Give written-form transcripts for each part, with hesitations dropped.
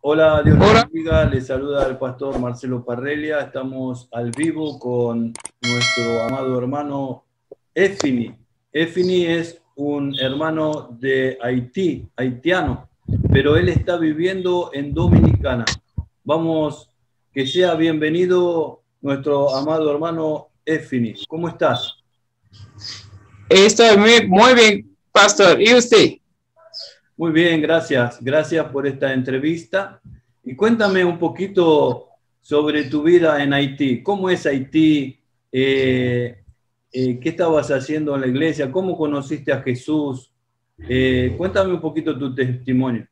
Hola, Dios les Hola, bendiga. Les saluda el pastor Marcelo Parrelia. Estamos al vivo con nuestro amado hermano Efini. Efini es un hermano de Haití, haitiano, pero él está viviendo en Dominicana. Vamos, que sea bienvenido nuestro amado hermano Efini. ¿Cómo estás? estoy muy bien, pastor. ¿Y usted? Muy bien, gracias. Gracias por esta entrevista. Y cuéntame un poquito sobre tu vida en Haití. ¿Cómo es Haití? ¿Qué estabas haciendo en la iglesia? ¿Cómo conociste a Jesús? Cuéntame un poquito tu testimonio.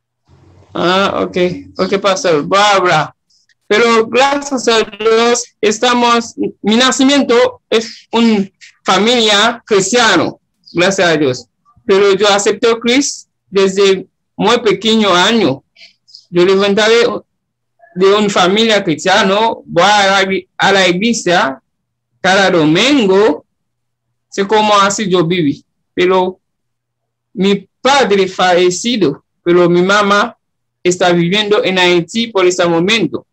Ok, pastor. Barbara. Pero gracias a Dios, mi nacimiento es una familia cristiano, gracias a Dios. Pero yo acepté a Cristo desde muy pequeño año. Yo levanté de una familia cristiana, voy a la iglesia cada domingo, sé cómo así yo viví. Pero mi padre fallecido, pero mi mamá está viviendo en Haití por este momento.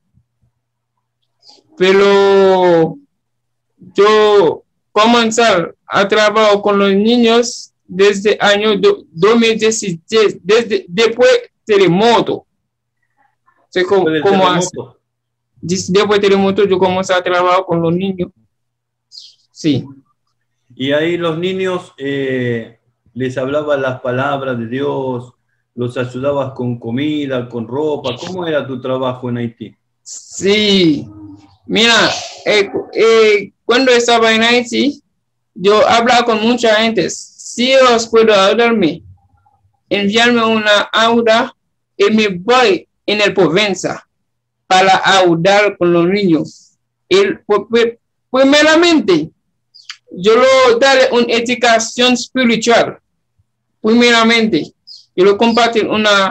Pero yo comencé a trabajar con los niños desde el año 2017, desde después del terremoto. Sé Después del cómo hace. terremoto. Después del terremoto yo comencé a trabajar con los niños. Sí. Y ahí los niños les hablabas las palabras de Dios, los ayudabas con comida, con ropa. ¿Cómo era tu trabajo en Haití? Sí. Mira, cuando estaba en Haití, yo hablaba con mucha gente. Si os puedo ayudarme, enviarme una ayuda y me voy en el provincia para ayudar con los niños. Primeramente, yo lo daré una educación espiritual. Primeramente, yo lo compartir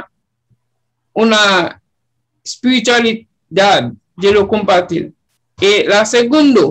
una espiritualidad, yo lo compartir. Y la segunda,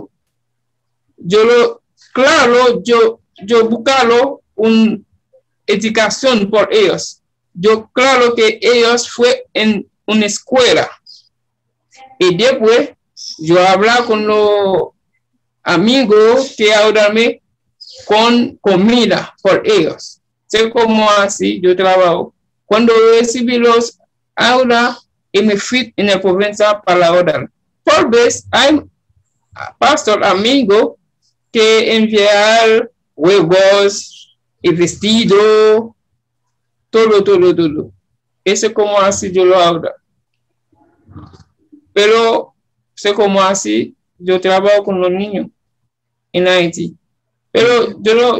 yo buscarlo una educación por ellos. Yo claro que ellos fue en una escuela. Y después, yo hablaba con los amigos que ayudarme con comida por ellos. Sé cómo así yo trabajo. Cuando recibí los ahora y me fui en la provincia para ayudar. Por vez hay pastor amigo que enviar huevos y vestido, todo. Eso es como así yo lo hago. Pero sé cómo así yo trabajo con los niños en Haití. Pero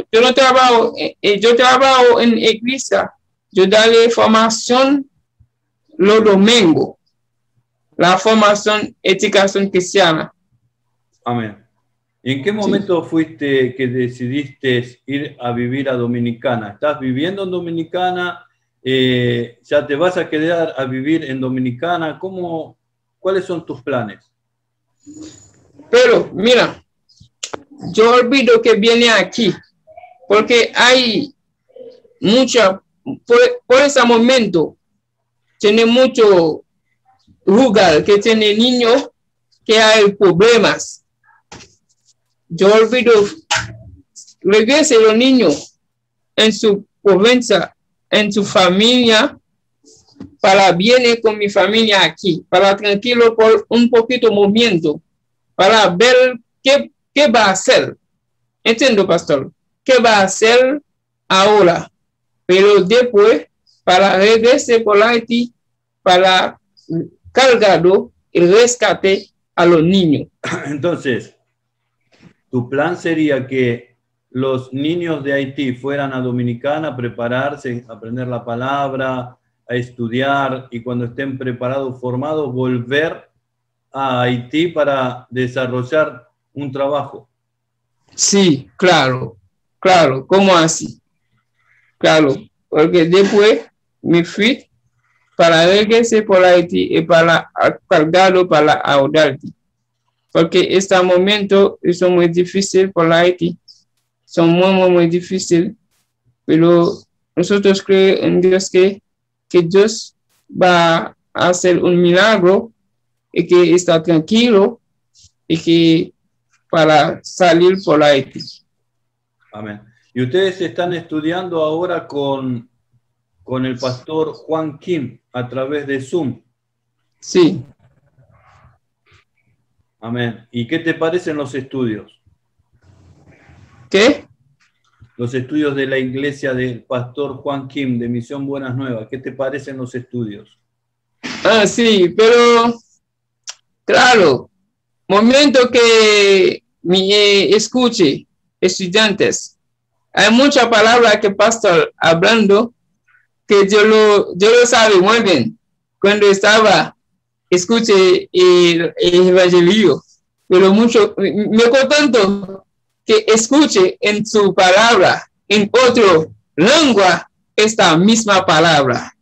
yo trabajo en iglesia. Yo daré formación los domingos. La formación educación cristiana. Amén. ¿Y en qué Sí. momento fuiste que decidiste ir a vivir a Dominicana? ¿Estás viviendo en Dominicana? ¿Ya te vas a quedar a vivir en Dominicana? ¿Cuáles son tus planes? Pero mira, yo olvido que viene aquí. Porque hay mucha, por ese momento, tiene mucho lugar que tiene niños que hay problemas. Yo olvido, regrese los niños en su provincia, en su familia, para viene con mi familia aquí, para tranquilo por un poquito momento, para ver qué va a hacer. Entiendo, pastor, qué va a hacer ahora, pero después, para regresar por Haití, para cargarlo y rescate a los niños. Entonces, tu plan sería que los niños de Haití fueran a Dominicana a prepararse, a aprender la palabra, a estudiar y cuando estén preparados, formados, volver a Haití para desarrollar un trabajo. Sí, claro, ¿cómo así? Claro, porque después me fui para regresar por Haití y para cargarlo para Audalti. Porque este momento es muy difícil por Haití. Son muy difíciles. Pero nosotros creemos en Dios que Dios va hacer un milagro y que está tranquilo y que para salir por Haití. Amén. Y ustedes están estudiando ahora con el pastor Juan Kim a través de Zoom. Sí. Amén. ¿Y qué te parecen los estudios? ¿Qué? Los estudios de la iglesia del pastor Juan Kim de Misión Buenas Nuevas. ¿Qué te parecen los estudios? Ah, sí, pero claro, momento que me escuche, estudiantes, hay mucha palabra que pastor hablando que yo lo sabe muy bien. Cuando estaba, escuché el evangelio, pero mucho, me contento que escuche en su palabra, en otro lengua, esta misma palabra.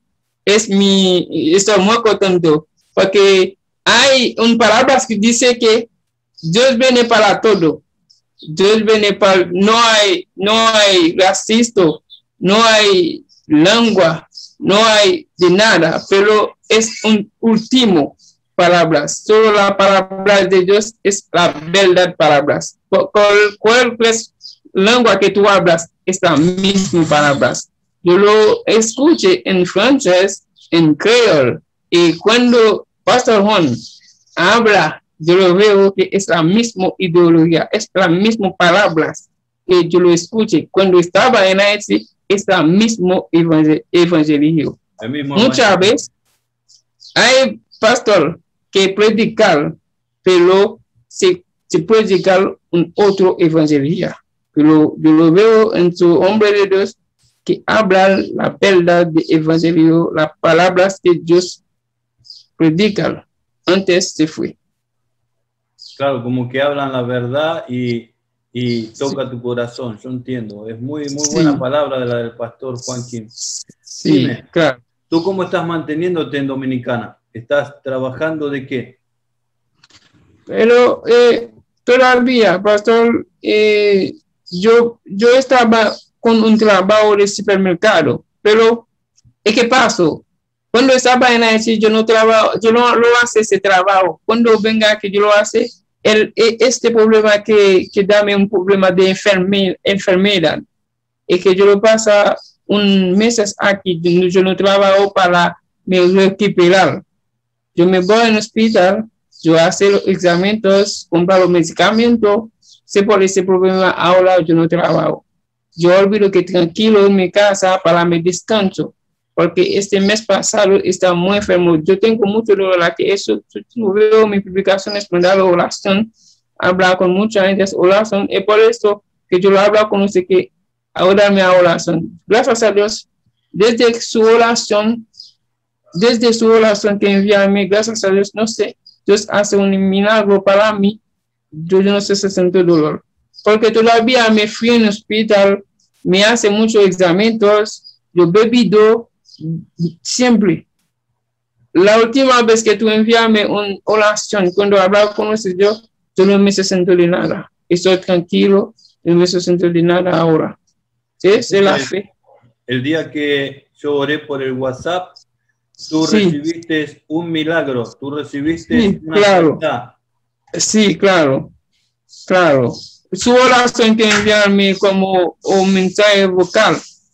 Estoy muy contento, porque hay un palabra que dice que Dios viene para todo. Dios viene para, no hay racista, no hay lengua, no hay de nada, pero es un último palabra. Solo la palabra de Dios es la verdad palabras. Cualquier lengua que tú hablas es la misma palabras. Yo lo escuché en francés, en creol, y cuando Pastor Juan habla, yo lo veo que es la misma ideología, es la misma palabras que yo lo escuché. Cuando estaba en Haití, es la misma evangelio. Muchas veces hay pastor que predicar, pero se predicar un otro evangelio. Pero yo lo veo en su hombre de Dios que habla la verdad de evangelio, las palabras que Dios predica. Antes se fue. Claro, como que hablan la verdad y toca sí tu corazón, yo entiendo. Es muy buena sí palabra de la del pastor Juan Kim. Sí, dime, claro. ¿Tú cómo estás manteniéndote en Dominicana? ¿Estás trabajando de qué? Pero todavía, pastor, yo estaba con un trabajo de supermercado, pero ¿qué pasó? Cuando estaba en Haití, yo no lo hace ese trabajo. Cuando venga que yo lo hace, este problema que dame un problema de enfermedad, y que yo lo pasa un mes aquí, yo no trabajo para me recuperar. Yo me voy al hospital, yo hago los exámenes, compro los medicamentos, sé por ese problema ahora yo no trabajo. Yo olvido que tranquilo en mi casa para mi descanso, porque este mes pasado estaba muy enfermo. Yo tengo mucho dolor aquí, eso, yo veo mis publicaciones, me da la oración, hablar con mucha gente, oración, y por eso que yo lo hablo con usted que ahora me da oración. Gracias a Dios, desde su oración que envía a mí, gracias a Dios, no sé, Dios hace un milagro para mí, yo no sé si siento dolor, porque todavía me fui en el hospital, me hace muchos exámenes, yo bebido siempre. La última vez que tú enviaste una oración, cuando hablaba con usted, yo no me siento de nada, estoy tranquilo, no me siento de nada ahora. ¿Sí? Es la fe. El día que yo oré por el WhatsApp, tú recibiste un milagro, tú recibiste una sanidad. Sí, claro. Su oración que enviarme como un mensaje vocal.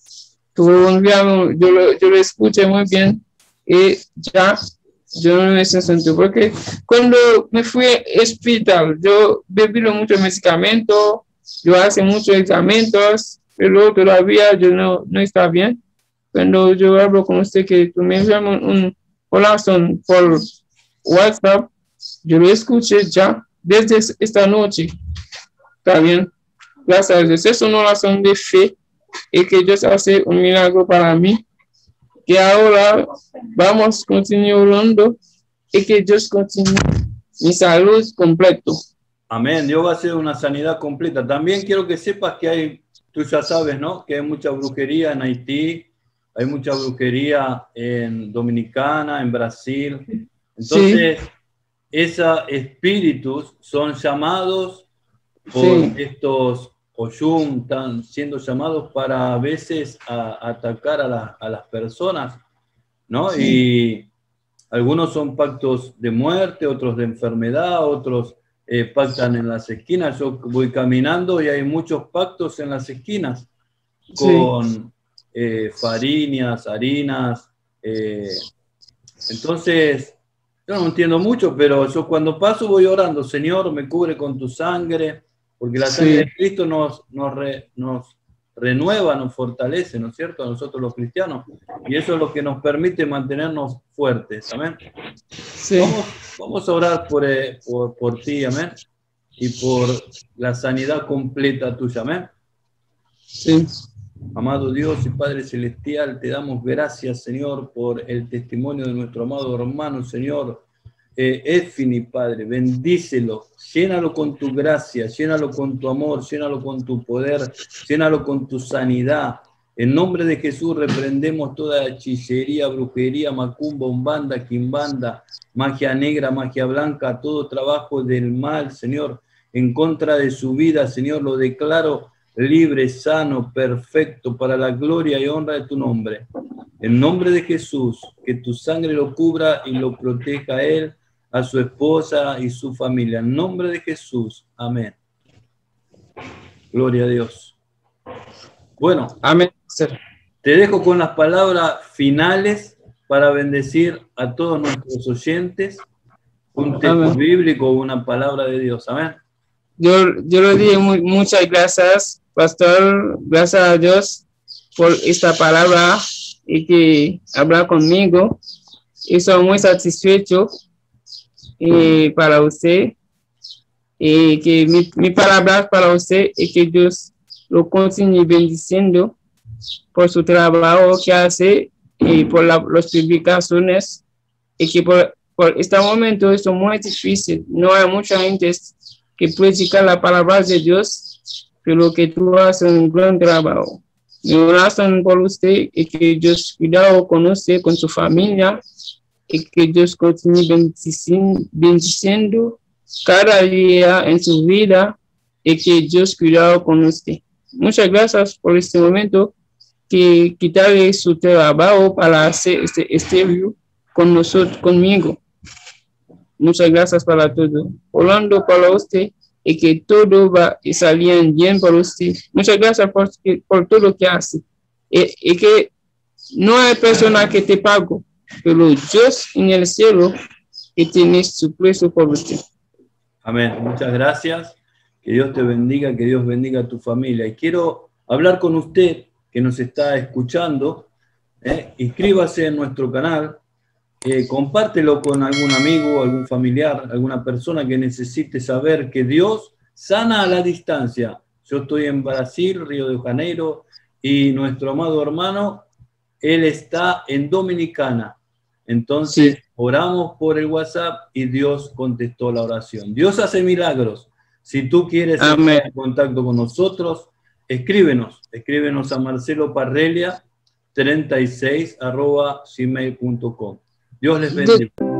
Yo lo escuché muy bien y ya yo no me siento porque cuando me fui al hospital, yo bebí muchos medicamentos, yo hice muchos exámenes, pero todavía yo no está bien. Cuando yo hablo con usted que tú me envías una oración por WhatsApp, yo lo escuché ya desde esta noche. Está bien. Gracias a Dios. Es una oración de fe y que Dios hace un milagro para mí. Que ahora vamos a continuar orando y que Dios continúe mi salud completo. Amén. Dios va a hacer una sanidad completa. También quiero que sepas que tú ya sabes, ¿no? Que hay mucha brujería en Haití. Hay mucha brujería en Dominicana, en Brasil. Entonces, esos espíritus son llamados por estos Oyum, están siendo llamados para a veces atacar a las personas, ¿no? Y Algunos son pactos de muerte, otros de enfermedad, otros pactan en las esquinas. Yo voy caminando y hay muchos pactos en las esquinas con farinas, harinas. Entonces, yo no entiendo mucho, pero yo cuando paso voy orando, Señor, me cubre con tu sangre, porque la sangre de Cristo nos renueva, nos fortalece, ¿no es cierto?, a nosotros los cristianos, y eso es lo que nos permite mantenernos fuertes, amén. Sí. Vamos a orar por ti, amén, y por la sanidad completa tuya, amén. Sí. Amado Dios y Padre Celestial, te damos gracias, Señor, por el testimonio de nuestro amado hermano, Señor. Efini, Padre, bendícelo, llénalo con tu gracia, llénalo con tu amor, llénalo con tu poder, llénalo con tu sanidad. En nombre de Jesús reprendemos toda hechicería, brujería, macumba, umbanda, quimbanda, magia negra, magia blanca, todo trabajo del mal, Señor, en contra de su vida, Señor, lo declaro libre, sano, perfecto, para la gloria y honra de tu nombre. En nombre de Jesús, que tu sangre lo cubra y lo proteja a él, a su esposa y su familia. En nombre de Jesús. Amén. Gloria a Dios. Bueno, amén. Te dejo con las palabras finales para bendecir a todos nuestros oyentes. Un texto bíblico, una palabra de Dios. Amén. Yo le digo muchas gracias, pastor. Gracias a Dios por esta palabra y que habla conmigo. Y soy muy satisfecho para usted. Y que mi palabra para usted es que Dios lo continúe bendiciendo por su trabajo que hace y por las publicaciones. Y que por este momento es muy difícil. No hay mucha gente que predica la palabra de Dios, pero que tú haces un gran trabajo. Mi oración por usted y que Dios cuidado con usted, con su familia, y que Dios continúe bendiciendo cada día en su vida y que Dios cuidado con usted. Muchas gracias por este momento que quitarle su trabajo para hacer este video con nosotros, conmigo. Muchas gracias para todo. Orando para usted y que todo va a salir bien para usted. Muchas gracias por todo lo que hace. Y que no hay persona que te pague, pero Dios en el cielo que tiene su precio por usted. Amén. Muchas gracias. Que Dios te bendiga, que Dios bendiga a tu familia. Y quiero hablar con usted que nos está escuchando. Inscríbase en nuestro canal. Compártelo con algún amigo, algún familiar, alguna persona que necesite saber que Dios sana a la distancia. Yo estoy en Brasil, Río de Janeiro, y nuestro amado hermano, él está en Dominicana. Entonces, oramos por el WhatsApp y Dios contestó la oración. Dios hace milagros. Si tú quieres estar en contacto con nosotros, escríbenos a marceloparrelia36@gmail.com. Dios les bendiga.